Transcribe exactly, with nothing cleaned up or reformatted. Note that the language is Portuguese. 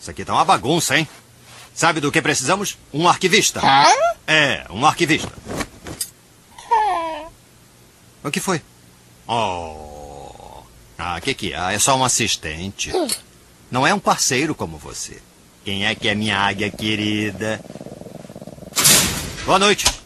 Isso aqui tá uma bagunça, hein? Sabe do que precisamos? Um arquivista. É, um arquivista. O que foi? Oh. Ah, o que que é? Ah, é só um assistente. Não é um parceiro como você. Quem é que é minha águia querida? Boa noite.